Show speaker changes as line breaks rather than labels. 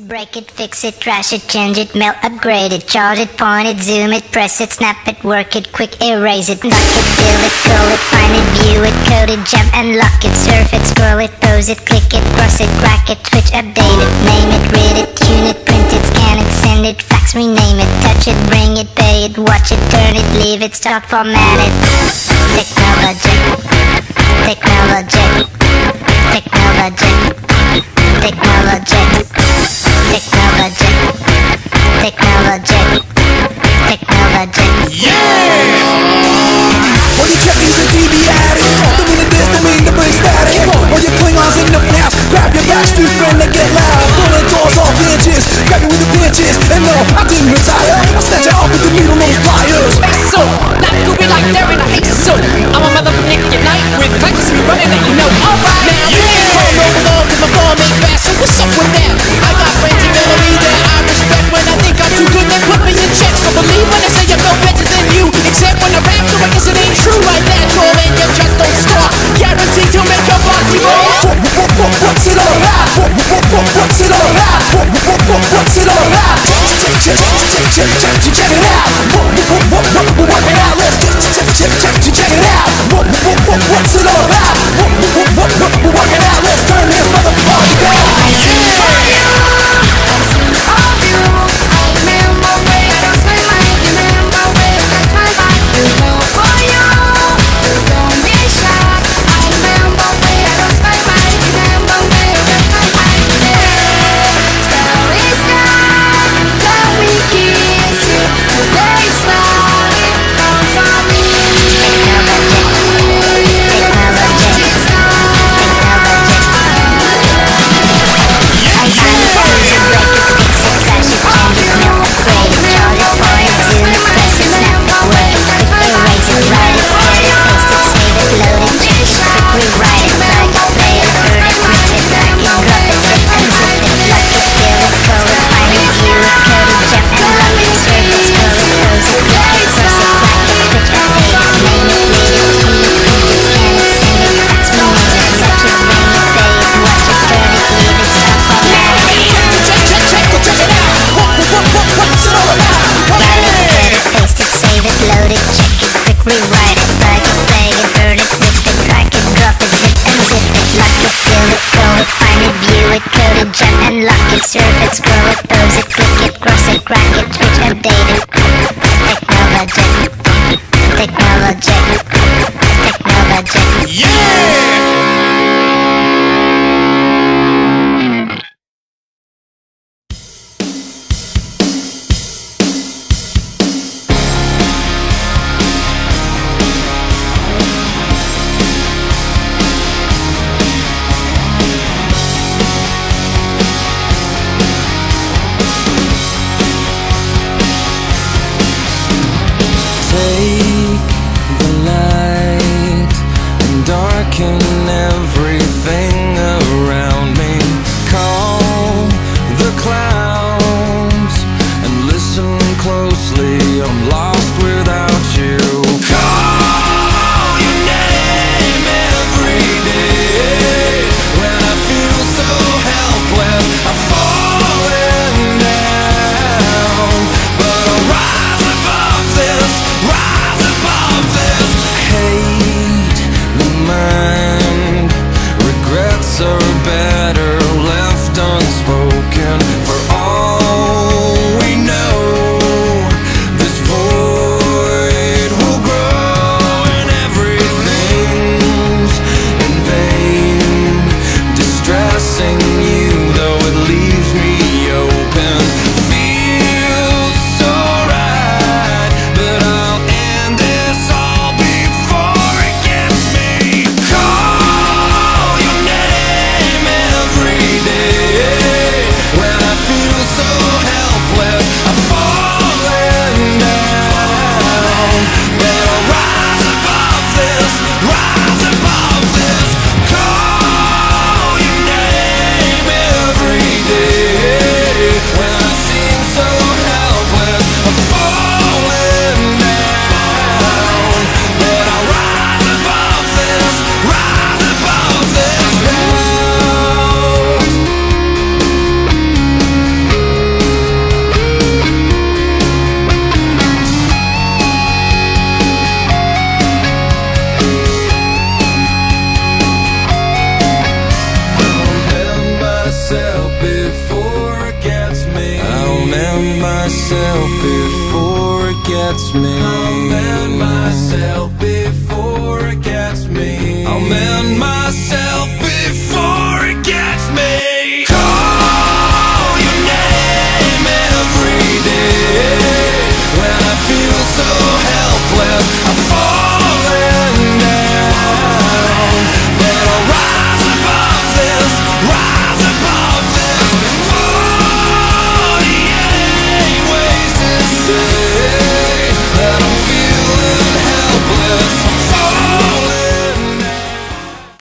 it, break it, fix it, trash it, change it, melt, upgrade it, charge it, point it, zoom it, press it, snap it, work it, quick erase it, knock it, fill it, call it, find it, view it, code it, jump and lock it, surf it, scroll it, pose it, click it, cross it, crack it, switch, update it, name it, read it, tune it, print it, scan it, send it, fax, rename it, touch it, bring it, pay it, watch it, turn it, leave it, start, format it. Technology, technology, technology, technology, technology, technology, technology.
Yeah! All you Trekkies and TV addicts, don't mean to diss, don't mean to bring static. All you Klingons in the past, grab your backstreet friend and get loud. Pulling doors off hinges, grab you with the pinches. And no, I didn't retire, I snatch it off with the needle nose pliers.
Space suit, not Scooby like they're in a hate suit. I'm a motherfucking night with clicks running and you know. Alright now, yeah! Hold over love to my form ain't fast, so what's up with that? I got friends in Hillary that I respect. When I think I'm too good, they put me in check. So believe when I say I'm no better than you, except when I rap, so I guess it ain't true. Like that, troll and you just don't stop. Guaranteed to make your body roll.
What's it all about? What's it all about? What's it all about? Check it out. Work it out. Let's check it out. What's it all about? Work it out. Let's turn this motherfucker on.
Rewrite it, plug it, play it, burn it, rip it, crack it, drop it, zip and zip it, lock it, fill it, call it, find it, view it, code it, jump and lock it, surf it, scroll it, pose it, click it, cross it, crack it, switch, update it. Technology, technology, technology.
Yeah!
Take the light and darken everything around me. Call the clouds and listen closely. I'm lost without you. Call your name every day. When I feel so helpless, I'm falling down. But I'll rise above this. Rise above this. Hate the mind. Regrets are better left unspoken. For all we know, this void will grow. gets me. I'll mend myself before it gets me. I'll mend my